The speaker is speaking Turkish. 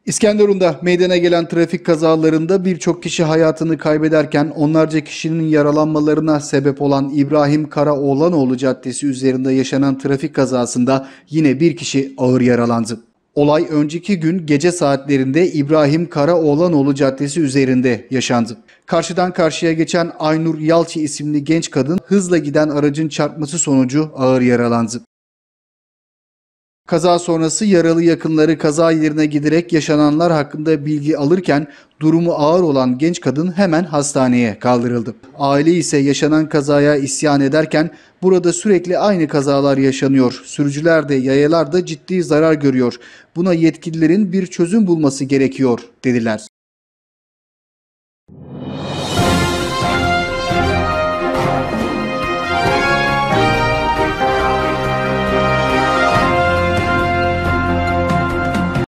İskenderun'da meydana gelen trafik kazalarında birçok kişi hayatını kaybederken onlarca kişinin yaralanmalarına sebep olan İbrahim Karaoğlanoğlu Caddesi üzerinde yaşanan trafik kazasında yine bir kişi ağır yaralandı. Olay önceki gün gece saatlerinde İbrahim Karaoğlanoğlu Caddesi üzerinde yaşandı. Karşıdan karşıya geçen Aynur Yalçı isimli genç kadın hızla giden aracın çarpması sonucu ağır yaralandı. Kaza sonrası yaralı yakınları kaza yerine giderek yaşananlar hakkında bilgi alırken durumu ağır olan genç kadın hemen hastaneye kaldırıldı. Aile ise yaşanan kazaya isyan ederken burada sürekli aynı kazalar yaşanıyor. Sürücüler de yayalar da ciddi zarar görüyor. Buna yetkililerin bir çözüm bulması gerekiyor dediler.